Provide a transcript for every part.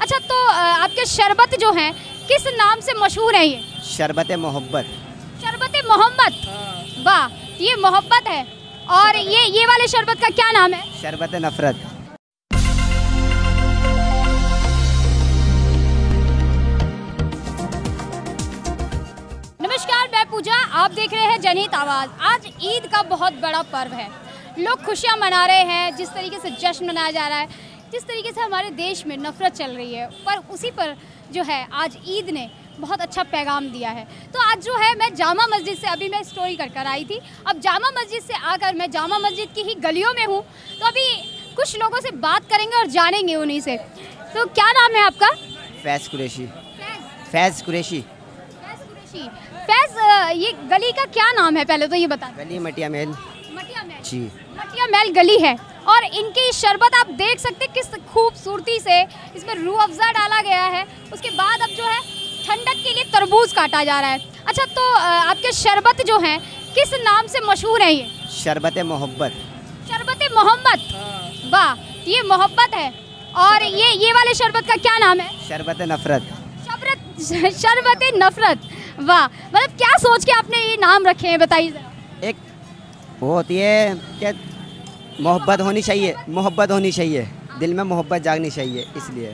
अच्छा तो आपके शरबत जो हैं किस नाम से मशहूर हैं ये? शरबत मोहब्बत। शरबत मोहम्मद। वाह, ये मोहब्बत है। और ये वाले शरबत का क्या नाम है? शरबत नफरत। नमस्कार, मैं पूजा, आप देख रहे हैं जनहित आवाज़। आज ईद का बहुत बड़ा पर्व है, लोग खुशियाँ मना रहे हैं। जिस तरीके से जश्न मनाया जा रहा है, जिस तरीके से हमारे देश में नफ़रत चल रही है, पर उसी पर जो है आज ईद ने बहुत अच्छा पैगाम दिया है। तो आज जो है मैं जामा मस्जिद से अभी मैं स्टोरी कर आई थी। अब जामा मस्जिद से आकर मैं जामा मस्जिद की ही गलियों में हूँ, तो अभी कुछ लोगों से बात करेंगे और जानेंगे उन्हीं से। तो क्या नाम है आपका? फैज़ कुरैशी। फैज़ कुरैशी। फैज़, ये गली का क्या नाम है पहले तो ये बता। गली मटिया महल। मटिया महल जी, मटिया महल गली है। और इनकी शरबत आप देख सकते हैं किस खूबसूरती से इसमें रूह अफ़ज़ा डाला गया है। उसके बाद अब जो है ठंडक के लिए तरबूज काटा जा रहा है। अच्छा तो आपके शरबत जो हैं किस नाम से मशहूर हैं ये? शरबत मोहब्बत। शरबत मोहम्मद। वाह, ये मोहब्बत है। और ये वाले शरबत का क्या नाम है? शरबत नफरत। शरबत नफरत। वाह, मतलब क्या सोच के आपने ये नाम रखे हैं, बताइए जरा। एक वो होती है कि मोहब्बत होनी चाहिए, मोहब्बत होनी चाहिए, दिल में मोहब्बत जागनी चाहिए, इसलिए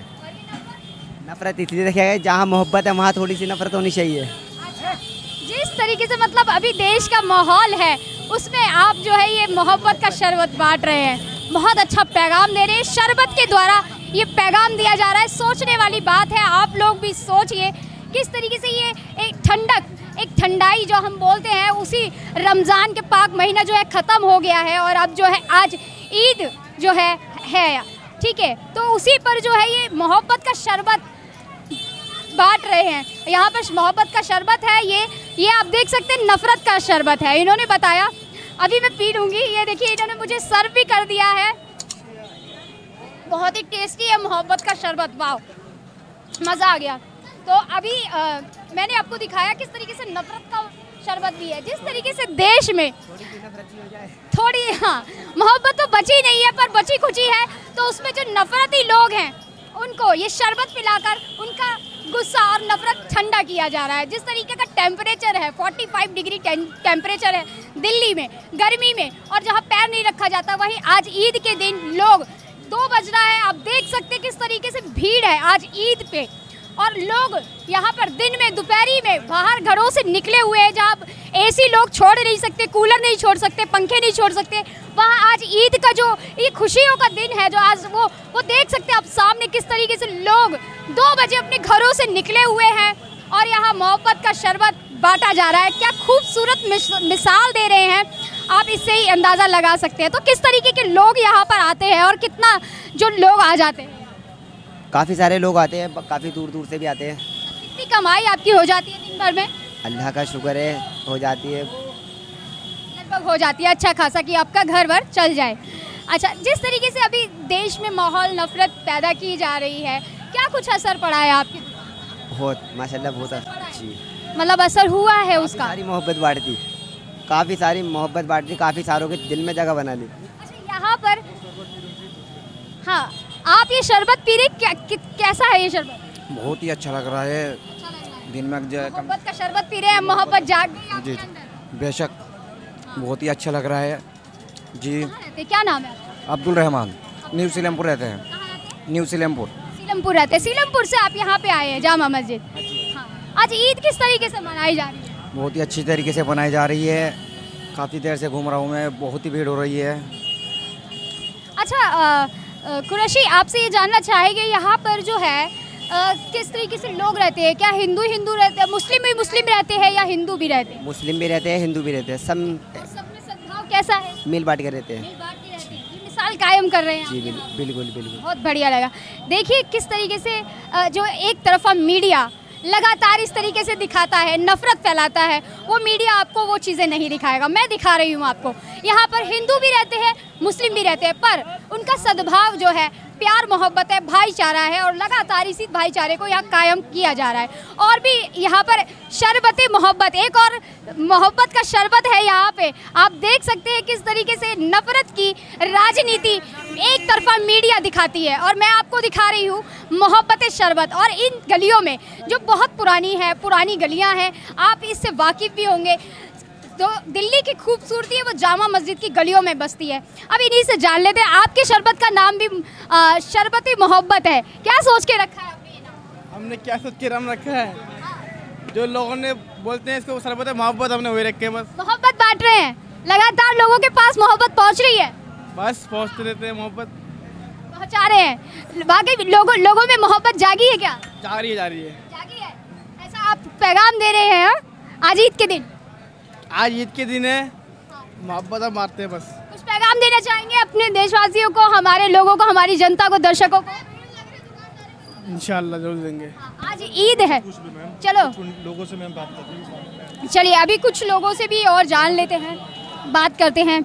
नफरत इसलिए रखा गया जहाँ मोहब्बत है वहाँ थोड़ी सी नफरत होनी चाहिए। जिस तरीके से मतलब अभी देश का माहौल है उसमें आप जो है ये मोहब्बत का शरबत बांट रहे हैं, बहुत अच्छा पैगाम दे रहे हैं। शरबत के द्वारा ये पैगाम दिया जा रहा है, सोचने वाली बात है। आप लोग भी सोचिए किस तरीके से ये एक ठंडक, एक ठंडाई जो हम बोलते हैं, उसी रमज़ान के पाक महीना जो है ख़त्म हो गया है और अब जो है आज ईद जो है ठीक है, तो उसी पर जो है ये मोहब्बत का शरबत बांट रहे हैं। यहाँ पर मोहब्बत का शरबत है, ये आप देख सकते हैं नफ़रत का शरबत है, इन्होंने बताया। अभी मैं पी लूँगी। ये देखिए इन्होंने मुझे सर्व भी कर दिया है। बहुत ही टेस्टी है मोहब्बत का शरबत। वाह, मज़ा आ गया। तो अभी मैंने आपको दिखाया किस तरीके से नफ़रत का शरबत भी है। जिस तरीके से देश में थोड़ी मोहब्बत तो बची नहीं है, पर बची खुची है, तो उसमें जो नफ़रती लोग हैं उनको ये शरबत पिलाकर उनका गुस्सा और नफरत ठंडा किया जा रहा है। जिस तरीके का टेम्परेचर है, 45 डिग्री टेम्परेचर है दिल्ली में गर्मी में, और जहाँ पैर नहीं रखा जाता, वहीं आज ईद के दिन लोग 2 बज रहा है, आप देख सकते हैं किस तरीके से भीड़ है आज ईद पे। और लोग यहाँ पर दिन में दोपहरी में बाहर घरों से निकले हुए हैं, जहाँ एसी लोग छोड़ नहीं सकते, कूलर नहीं छोड़ सकते, पंखे नहीं छोड़ सकते, वहाँ आज ईद का जो ये खुशियों का दिन है, जो आज वो देख सकते हैं आप सामने किस तरीके से लोग 2 बजे अपने घरों से निकले हुए हैं और यहाँ मोहब्बत का शरबत बांटा जा रहा है। क्या खूबसूरत मिसाल दे रहे हैं, आप इससे ही अंदाज़ा लगा सकते हैं। तो किस तरीके के लोग यहाँ पर आते हैं और कितना जो लोग आ जाते हैं? काफ़ी सारे लोग आते हैं, काफ़ी दूर दूर से भी आते हैं। कितनी कमाई आपकी हो जाती है दिन भर में? अल्लाह का शुक्र है, हो जाती है, लगभग हो जाती है अच्छा खासा कि आपका घर भर चल जाए। अच्छा, जिस तरीके से अभी देश में माहौल नफरत पैदा की जा रही है, क्या कुछ असर पड़ा है आपके? बहुत माशाल्लाह, बहुत अच्छी, मतलब असर हुआ है उसका? सारी मोहब्बत बांटती, काफ़ी सारी मोहब्बत बांटती, काफ़ी सारों के दिल में जगह बना ली। अच्छा, यहाँ पर हाँ, आप ये शरबत पी रहे, कैसा है ये शरबत? बहुत ही अच्छा लग रहा है। दिन में मोहब्बत का शरबत पी रहे हैं, मोहब्बत जाग गई आपके जी अंदर? बेशक, बहुत ही अच्छा लग रहा है जी। क्या नाम है आपका? अब्दुल रहमान, न्यू सीलमपुर रहते हैं। न्यू सीलमपुर रहते हैं। सीलमपुर से आप यहाँ पे आए हैं जामा मस्जिद। हाँ। आज ईद किस तरीके से मनाई जा रही है? बहुत ही अच्छी तरीके से बनाई जा रही है। काफ़ी देर से घूम रहा हूँ मैं, बहुत ही भीड़ हो रही है। अच्छा कुरैशी, आपसे ये जानना चाहेंगे यहाँ पर जो है किस तरीके से लोग रहते हैं? क्या हिंदू रहते हैं, मुस्लिम रहते हैं, या हिंदू भी रहते हैं? मुस्लिम भी रहते हैं, हिंदू भी रहते हैं, सब में सद्भाव कैसा है? मिल बांट के रहते हैं। ये मिसाल कायम कर रहे हैं जी बिल्कुल। बहुत बढ़िया लगा। देखिए किस तरीके से जो एक तरफा मीडिया लगातार इस तरीके से दिखाता है, नफरत फैलाता है, वो मीडिया आपको वो चीज़ें नहीं दिखाएगा। मैं दिखा रही हूँ आपको, यहाँ पर हिंदू भी रहते हैं, मुस्लिम भी रहते हैं, पर उनका सद्भाव जो है, प्यार मोहब्बत है, भाईचारा है और लगातार इसी भाईचारे को यहाँ कायम किया जा रहा है। और भी यहाँ पर शरबती मोहब्बत, एक और मोहब्बत का शरबत है यहाँ पे। आप देख सकते हैं किस तरीके से नफरत की राजनीति एक तरफा मीडिया दिखाती है, और मैं आपको दिखा रही हूँ मोहब्बत शरबत। और इन गलियों में जो बहुत पुरानी गलियाँ हैं, आप इससे वाकिफ़ भी होंगे। तो दिल्ली की खूबसूरती है वो जामा मस्जिद की गलियों में बसती है। अब इन्हीं से जान लेते हैं, आपके शरबत का नाम भी शरबती मोहब्बत है, क्या सोच के रखा है आपने ये नाम? हमने क्या सोच के नाम रखा है, जो लोगों ने बोलते हैं इसको शरबत मोहब्बत, हमने वही रखे बस। मोहब्बत बांट रहे हैं, लगातार लोगों के पास मोहब्बत पहुंच रही है। बस पहुँचते रहते हैं, मोहब्बत पहुंचा रहे हैं। वाकई लोगों में मोहब्बत जागी है क्या? जा रही है। जागी है, ऐसा आप पैगाम दे रहे हैं आज ईद के दिन? आज ईद के दिन है, मोहब्बत हम बांटते हैं बस। कुछ पैगाम देना चाहेंगे अपने देशवासियों को, हमारे लोगों को, हमारी जनता को, दर्शकों को? इंशाल्लाह जरूर देंगे। आज ईद है, चलो लोगों से मैं बात करती हूँ। चलिए अभी कुछ लोगों से भी और जान लेते हैं, बात करते हैं।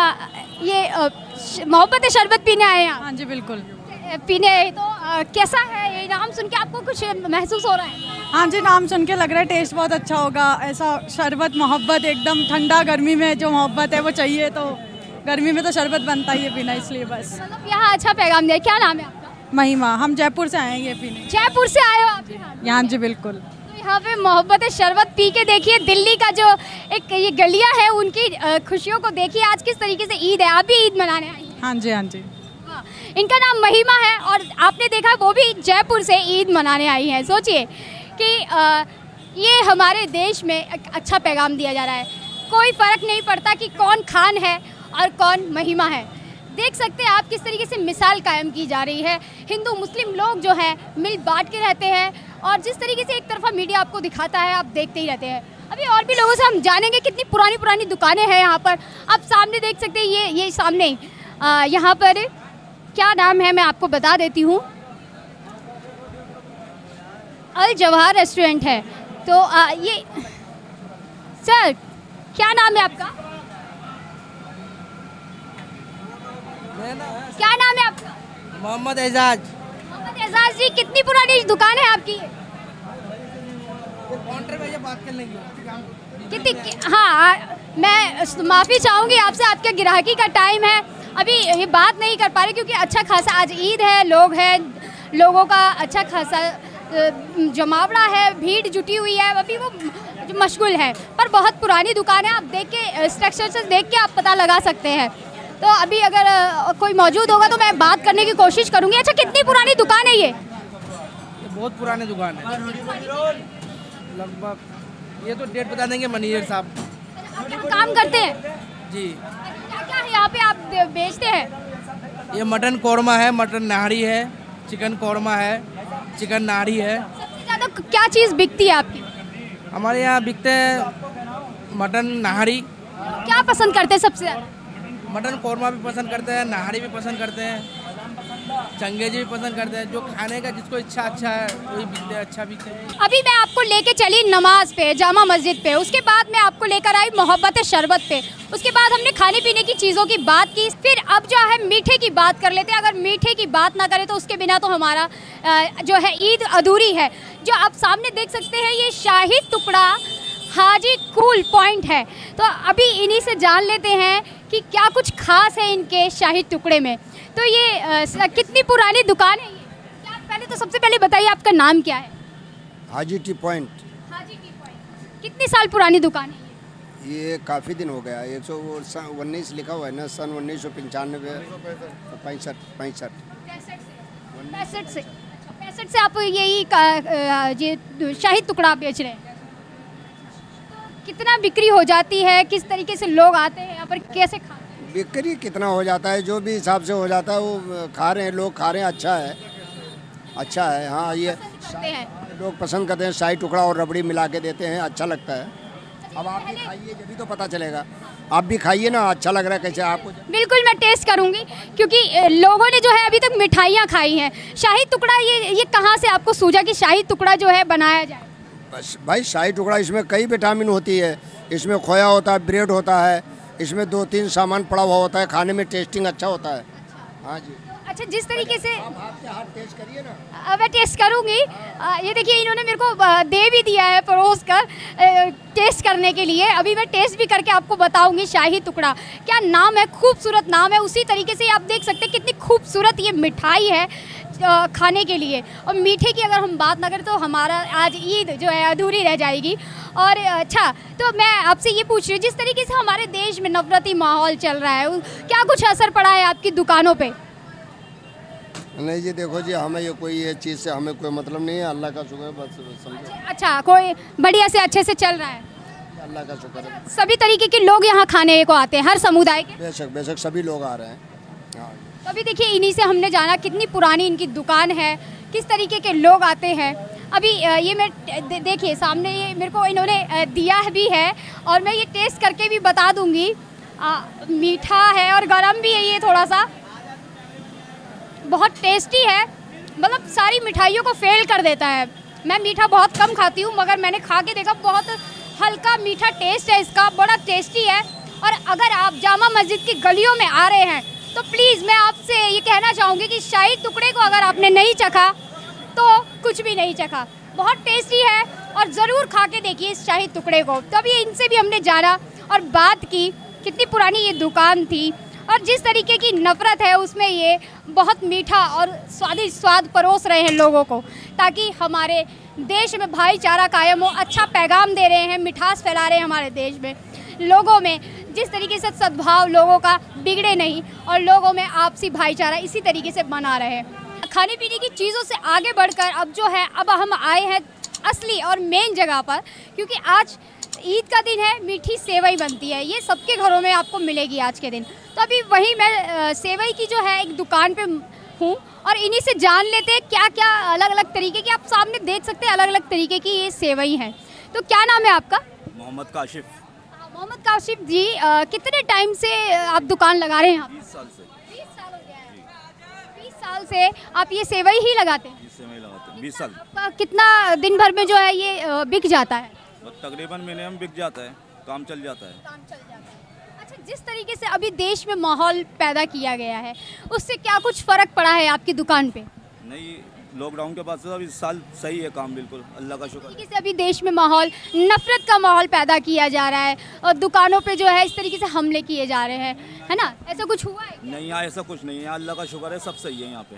ये मोहब्बत शरबत पीने आए हैं आप? हाँ जी बिल्कुल पीने तो कैसा है ये नाम सुन के, आपको कुछ महसूस हो रहा है? हाँ जी, नाम सुन के लग रहा है टेस्ट बहुत अच्छा होगा। ऐसा शरबत मोहब्बत, एकदम ठंडा गर्मी में जो मोहब्बत है वो चाहिए, तो गर्मी में तो शरबत बनता ही है पीना, इसलिए बस। मतलब यहाँ अच्छा पैगाम दिया। क्या नाम है आपका? महिमा, हम जयपुर से आएंगे पीने। जयपुर से आए हो आप यहाँ? यहाँ जी बिल्कुल। तो यहाँ पे मोहब्बत शरबत पी के देखिए, दिल्ली का जो एक ये गलियाँ है उनकी खुशियों को देखिए। आज किस तरीके से ईद है, आप भी ईद मनाने आई हैं? हाँ जी हाँ जी। इनका नाम महिमा है और आपने देखा वो भी जयपुर से ईद मनाने आई हैं। सोचिए कि ये हमारे देश में एक अच्छा पैगाम दिया जा रहा है। कोई फ़र्क नहीं पड़ता कि कौन खान है और कौन महिमा है। देख सकते हैं आप किस तरीके से मिसाल कायम की जा रही है। हिंदू मुस्लिम लोग जो हैं मिल बांट के रहते हैं, और जिस तरीके से एक तरफा मीडिया आपको दिखाता है आप देखते ही रहते हैं। अभी और भी लोगों से हम जानेंगे कितनी पुरानी दुकानें हैं यहाँ पर। आप सामने देख सकते हैं, ये सामने यहाँ पर क्या नाम है मैं आपको बता देती हूँ, अल जवाहर रेस्टोरेंट है। तो ये सर क्या नाम है आपका? क्या नाम है आपका? मोहम्मद एजाज। मोहम्मद एजाज जी, कितनी पुरानी दुकान है आपकी? काउंटर पे बात कर लेंगे कितनी? हाँ, मैं माफ़ी चाहूँगी आपसे, आपके गिराकी का टाइम है, अभी ये बात नहीं कर पा रहे क्योंकि अच्छा खासा आज ईद है, लोगों का अच्छा खासा जमावड़ा है, भीड़ जुटी हुई है, अभी वो मशगूल है। पर बहुत पुरानी दुकान है, आप देख के स्ट्रक्चर से देख के आप पता लगा सकते हैं। तो अभी अगर कोई मौजूद होगा तो मैं बात करने की कोशिश करूँगी। अच्छा, कितनी पुरानी दुकान है ये? बहुत पुरानी दुकान है, लगभग ये तो डेट बता देंगे मैनेजर साहब। आप यहाँ काम करते हैं जी? क्या यहाँ पे आप बेचते हैं? ये मटन कौरमा है, मटन नाहरी है, चिकन कौरमा है, चिकन नाहरी है। सबसे ज़्यादा क्या चीज़ बिकती है आपकी? हमारे यहाँ बिकते हैं मटन नाहरी। क्या पसंद करते हैं सबसे ज़्यादा? मटन कौरमा भी पसंद करते हैं, नाहरी भी पसंद करते हैं, चंगेजी भी पसंद करते हैं। जो खाने का जिसको इच्छा अच्छा है वही बिकते हैं, अच्छा बिकते हैं। अभी मैं आपको लेके चली नमाज पे, जामा मस्जिद पे, उसके बाद मैं आपको लेकर आई मोहब्बत शरबत पे, उसके बाद हमने खाने पीने की चीज़ों की बात की। फिर अब जो है मीठे की बात कर लेते हैं। अगर मीठे की बात ना करें तो उसके बिना तो हमारा जो है ईद अधूरी है। जो आप सामने देख सकते हैं ये शाही टुकड़ा हाजी कूल पॉइंट है। तो अभी इन्हीं से जान लेते हैं कि क्या कुछ खास है इनके शाही टुकड़े में। तो ये कितनी पुरानी दुकान है ये? क्या पहले तो सबसे पहले बताइए आपका नाम क्या है? Haji tea point. Haji tea point. कितनी साल पुरानी दुकान है ये? काफ़ी दिन हो गया, 119 लिखा हुआ है ना, सन 1995 65 से 65 से आप ये शाही टुकड़ा बेच रहे हैं। कितना बिक्री हो जाती है, किस तरीके से लोग आते हैं यहाँ पर, कैसे खाते हैं? बिक्री कितना हो जाता है, जो भी हिसाब से हो जाता है वो खा रहे हैं, लोग खा रहे हैं, अच्छा है। हाँ, ये लोग पसंद करते हैं, शाही टुकड़ा और रबड़ी मिला के देते हैं, अच्छा लगता है। अब आप भी खाइए जब तो पता चलेगा, आप भी खाइए ना, अच्छा लग रहा है कैसे आपको? बिल्कुल, मैं टेस्ट करूँगी क्योंकि लोगों ने जो है अभी तक मिठाइयाँ खाई हैं। शाही टुकड़ा ये कहाँ से आपको सूझा कि शाही टुकड़ा जो है बनाया जाए? बस भाई, शाही टुकड़ा इसमें कई विटामिन होती है, इसमें खोया होता है, ब्रेड होता है, इसमें 2-3 सामान पड़ा हुआ होता है, खाने में टेस्टिंग अच्छा होता है। हाँ जी। अच्छा, जिस तरीके से आपके हाथ टेस्ट करिए ना। मैं टेस्ट करूंगी। ये देखिए इन्होंने मेरे को दे भी दिया है परोस कर टेस्ट करने के लिए। अभी मैं टेस्ट भी करके आपको बताऊंगी। शाही टुकड़ा क्या नाम है, खूबसूरत नाम है। उसी तरीके से आप देख सकते हैं कितनी खूबसूरत ये मिठाई है खाने के लिए। और मीठे की अगर हम बात ना करें तो हमारा आज ईद जो है अधूरी रह जाएगी। और अच्छा, तो मैं आपसे ये पूछ रही हूँ, जिस तरीके से हमारे देश में नफरती माहौल चल रहा है, क्या कुछ असर पड़ा है आपकी दुकानों पे? नहीं जी, देखो जी, हमें ये चीज़ से हमें कोई मतलब नहीं है। अल्लाह का शुक्र है, बस समझो। अच्छा, कोई बढ़िया से अच्छे से चल रहा है? अल्लाह का शुक्र है। सभी तरीके के लोग यहाँ खाने को आते हैं, हर समुदाय के? बेशक बेशक सभी लोग आ रहे हैं। हाँ, तो अभी देखिए इन्हीं से हमने जाना कितनी पुरानी इनकी दुकान है, किस तरीके के लोग आते हैं। अभी ये मैं देखिए सामने ये मेरे को इन्होंने दिया भी है और मैं ये टेस्ट करके भी बता दूंगी। मीठा है और गरम भी है ये थोड़ा सा, बहुत टेस्टी है। मतलब सारी मिठाइयों को फेल कर देता है। मैं मीठा बहुत कम खाती हूँ मगर मैंने खा के देखा, बहुत हल्का मीठा टेस्ट है इसका, बड़ा टेस्टी है। और अगर आप जामा मस्जिद की गलियों में आ रहे हैं तो प्लीज़ मैं आपसे ये कहना चाहूँगी कि शाही टुकड़े को अगर आपने नहीं चखा तो कुछ भी नहीं चखा। बहुत टेस्टी है और ज़रूर खा के देखिए इस शाही टुकड़े को। तभी इनसे भी हमने जाना और बात की, कितनी पुरानी ये दुकान थी और जिस तरीके की नफ़रत है उसमें ये बहुत मीठा और स्वादिष्ट स्वाद परोस रहे हैं लोगों को, ताकि हमारे देश में भाईचारा कायम हो। अच्छा पैगाम दे रहे हैं, मिठास फैला रहे हैं हमारे देश में, लोगों में जिस तरीके से सद्भाव लोगों का बिगड़े नहीं और लोगों में आपसी भाईचारा इसी तरीके से बना रहे। खाने पीने की चीज़ों से आगे बढ़कर अब जो है, अब हम आए हैं असली और मेन जगह पर, क्योंकि आज ईद का दिन है। मीठी सेवई बनती है, ये सबके घरों में आपको मिलेगी आज के दिन। तो अभी वहीं मैं सेवई की जो है एक दुकान पे हूँ और इन्हीं से जान लेते हैं क्या क्या अलग अलग तरीके की, आप सामने देख सकते हैं अलग अलग तरीके की ये सेवई है। तो क्या नाम है आपका? मोहम्मद काशिफ। मोहम्मद काशिफ जी, कितने टाइम से आप दुकान लगा रहे हैं यहाँ? 20 साल से। 20 साल हो गया है। 20 साल से आप ये सेवई ही लगाते हैं? सेवई लगाते हैं 20 साल। आपका कितना दिन भर में जो है ये बिक जाता है? तकरीबन महीने में बिक जाता है, काम चल जाता है। काम चल जाता है। अच्छा, जिस तरीके से अभी देश में माहौल पैदा किया गया है उससे क्या कुछ फ़र्क पड़ा है आपकी दुकान पे? नहीं, लॉकडाउन के बाद से अभी इस साल सही है काम, बिल्कुल अल्लाह का शुक्र है। से अभी देश में माहौल, नफरत का माहौल पैदा किया जा रहा है और दुकानों पे जो है इस तरीके से हमले किए जा रहे हैं, है ना? ऐसा कुछ हुआ है क्या? नहीं, यहाँ ऐसा कुछ नहीं है, अल्लाह का शुक्र है, सब सही है यहाँ पे।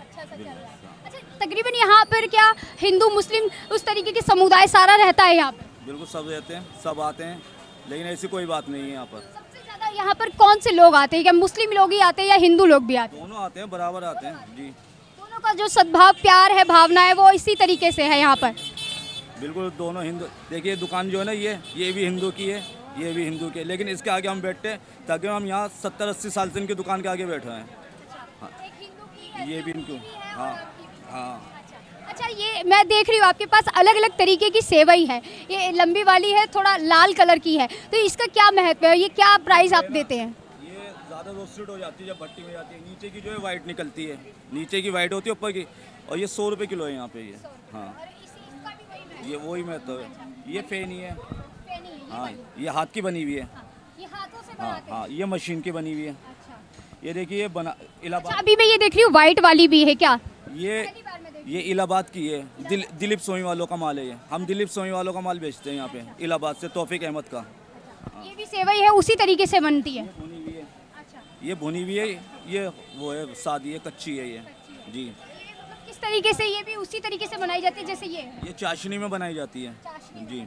अच्छा, तकरीबन यहाँ पर क्या हिंदू मुस्लिम उस तरीके के समुदाय सारा रहता है यहाँ पे? बिल्कुल सब रहते हैं, सब आते हैं, लेकिन ऐसी कोई बात नहीं है यहाँ पर। सबसे ज़्यादा यहाँ पर कौन से लोग आते हैं? क्या मुस्लिम लोग ही आते हैं या हिंदू लोग भी आते हैं? दोनों आते हैं, बराबर आते हैं जी। दोनों का जो सद्भाव, प्यार है, भावना है, वो इसी तरीके से है यहाँ पर? बिल्कुल दोनों हिंदू। देखिए दुकान जो है ना, ये भी हिंदू की है, ये भी हिंदू की है, लेकिन इसके आगे हम बैठते हैं ताकि हम यहाँ 70-80 साल से इनकी दुकान के आगे बैठे हैं। हाँ, ये भी इनको, हाँ हाँ। अच्छा, ये मैं देख रही हूँ आपके पास अलग अलग तरीके की सेवई है। ये लंबी वाली है, थोड़ा लाल कलर की है, तो इसका क्या महत्व है? ये क्या प्राइस आप देते हैं? ये ज़्यादा रोस्टेड हो जाती है जब भट्टी में जाती है, नीचे की जो है वाइट निकलती है, नीचे की वाइट होती है, ऊपर की, और ये 100 रुपये किलो है यहाँ पे ये। हाँ, ये वही महत्व है। ये फेनी है, हाँ, ये हाथ की बनी हुई है। ये हाथों से हाँ हाँ, ये मशीन की बनी हुई है। ये देखिए बना इलाहाबाद। अभी मैं ये देख रही हूँ वाइट वाली भी है क्या? ये इलाहाबाद की है, दिलीप सोई वालों का माल है ये। हम दिलीप सोई वालों का माल बेचते हैं यहाँ पे, इलाहाबाद से, तौफीक अहमद का। ये भी सेवई है, उसी तरीके से बनती है? भुनी हुई है। ये भुनी हुई है, ये वो है सादी है, कच्ची है ये जी। किस तरीके से? ये भी उसी तरीके से बनाई जाती है जैसे ये चाशनी में बनाई जाती है जी।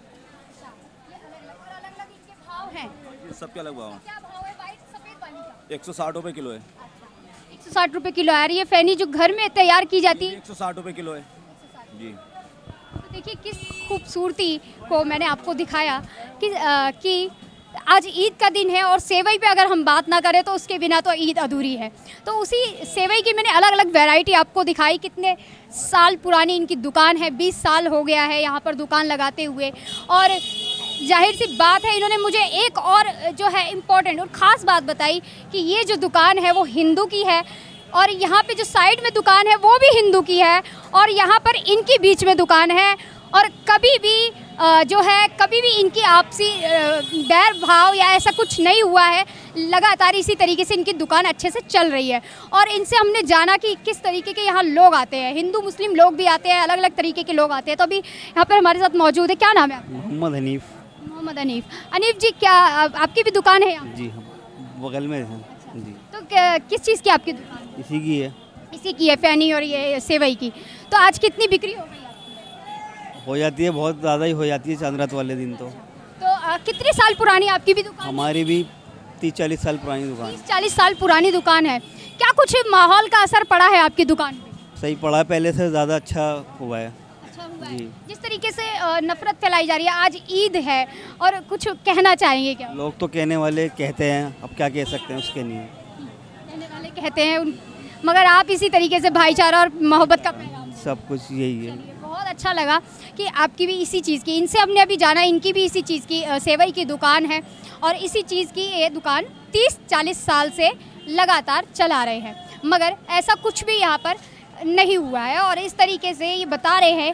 ये सबके अलग भाव है। 160 रुपये किलो है। 160 रुपये किलो है। ये फैनी जो घर में तैयार की जाती है 160 रुपये किलो है जी। तो देखिए किस खूबसूरती को मैंने आपको दिखाया कि आज ईद का दिन है और सेवई पे अगर हम बात ना करें तो उसके बिना तो ईद अधूरी है। तो उसी सेवई की मैंने अलग अलग वैरायटी आपको दिखाई। कितने साल पुरानी इनकी दुकान है, 20 साल हो गया है यहाँ पर दुकान लगाते हुए। और जाहिर सी बात है इन्होंने मुझे एक और जो है इम्पोर्टेंट और ख़ास बात बताई कि ये जो दुकान है वो हिंदू की है और यहाँ पे जो साइड में दुकान है वो भी हिंदू की है और यहाँ पर इनके बीच में दुकान है। और कभी भी जो है कभी भी इनकी आपसी बैर भाव या ऐसा कुछ नहीं हुआ है। लगातार इसी तरीके से इनकी दुकान अच्छे से चल रही है। और इनसे हमने जाना कि किस तरीके के यहाँ लोग आते हैं, हिंदू मुस्लिम लोग भी आते हैं, अलग अलग तरीके के लोग आते हैं। तो अभी यहाँ पर हमारे साथ मौजूद है, क्या नाम है आपका? मोहम्मद हनीफ। मोहम्मद हनीफ। हनीफ जी, क्या आपकी भी दुकान है यहाँ? जी हम बगल में हैं जी। तो किस चीज़ की आपकी दुकान? इसी की है। इसी की है, फैनी और ये सेवई की। तो आज कितनी बिक्री हो गई आपकी? हो जाती है, बहुत ज़्यादा ही हो जाती है चांद रात वाले दिन। तो कितने साल पुरानी आपकी भी दुकान? हमारी भी 30-40 साल पुरानी दुकान। 30-40 साल पुरानी दुकान है। क्या कुछ माहौल का असर पड़ा है आपकी दुकान पे? सही पड़ा है, पहले से ज़्यादा अच्छा हुआ है। अच्छा हुआ है। जी। जिस तरीके से नफरत फैलाई जा रही है, आज ईद है और कुछ कहना चाहेंगे क्या? लोग तो कहने वाले कहते हैं, अब क्या कह सकते हैं उसके लिए। कहने वाले कहते हैं, मगर आप इसी तरीके से भाईचारा और मोहब्बत का पैगाम। सब कुछ यही है। बहुत अच्छा लगा कि आपकी भी इसी चीज़ की, इनसे हमने अभी जाना, इनकी भी इसी चीज़ की सेवई की दुकान है और इसी चीज़ की ये दुकान 30-40 साल से लगातार चला रहे हैं। मगर ऐसा कुछ भी यहाँ पर नहीं हुआ है और इस तरीके से ये बता रहे हैं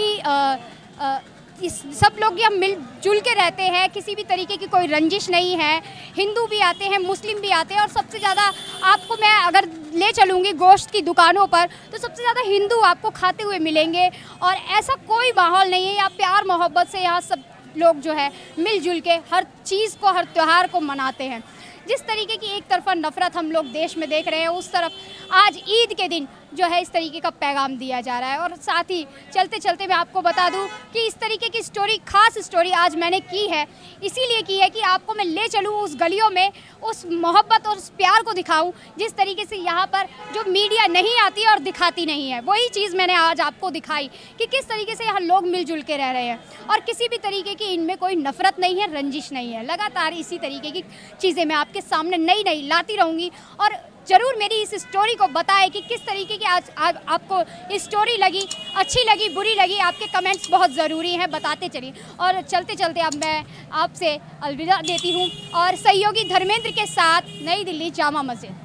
कि इस सब लोग यहाँ मिलजुल के रहते हैं, किसी भी तरीके की कोई रंजिश नहीं है। हिंदू भी आते हैं, मुस्लिम भी आते हैं और सबसे ज़्यादा आपको मैं अगर ले चलूँगी गोश्त की दुकानों पर तो सबसे ज़्यादा हिंदू आपको खाते हुए मिलेंगे। और ऐसा कोई माहौल नहीं है, यहाँ प्यार मोहब्बत से यहाँ सब लोग जो है मिलजुल के हर चीज़ को, हर त्यौहार को मनाते हैं। जिस तरीके की एक तरफा नफ़रत हम लोग देश में देख रहे हैं, उस तरफ आज ईद के दिन जो है इस तरीके का पैगाम दिया जा रहा है। और साथ ही चलते चलते मैं आपको बता दूं कि इस तरीके की स्टोरी, खास स्टोरी आज मैंने की है, इसीलिए की है कि आपको मैं ले चलूं उस गलियों में, उस मोहब्बत और उस प्यार को दिखाऊं जिस तरीके से यहाँ पर जो मीडिया नहीं आती और दिखाती नहीं है। वही चीज़ मैंने आज आपको दिखाई कि किस तरीके से यहाँ लोग मिलजुल के रह रहे हैं और किसी भी तरीके की इनमें कोई नफ़रत नहीं है, रंजिश नहीं है। लगातार इसी तरीके की चीज़ें मैं आपके सामने नई नई लाती रहूँगी और ज़रूर मेरी इस स्टोरी को बताएं कि किस तरीके की आज आपको स्टोरी लगी, अच्छी लगी, बुरी लगी। आपके कमेंट्स बहुत ज़रूरी हैं, बताते चलिए। और चलते चलते अब मैं आपसे अलविदा देती हूँ और सहयोगी धर्मेंद्र के साथ नई दिल्ली जामा मस्जिद।